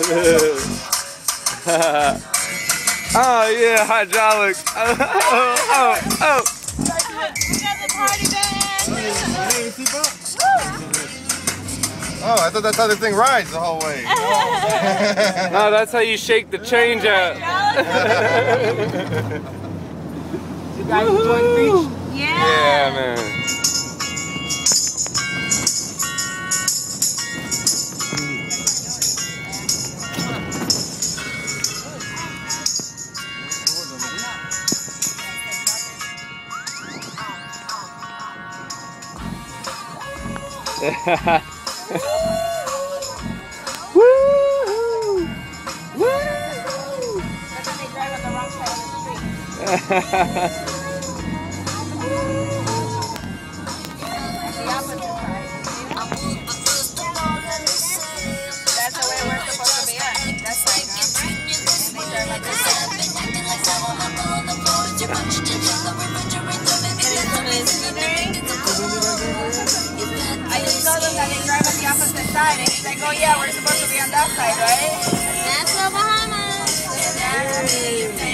Oh yeah, hydraulics. Oh. We got the party band. Oh, I thought that's how this thing rides the whole way. No, that's how you shake the change out. You guys enjoy the beach? Yeah. Yeah, man. Woo! Woo! That's when they drive on the wrong side of the street. The opposite side. That's the way we're supposed to be at. That side, huh? And they drive like this. I just told them that they drive on the opposite side, and he's like, oh yeah, we're supposed to be on that side, right? That's the Bahamas. Yeah.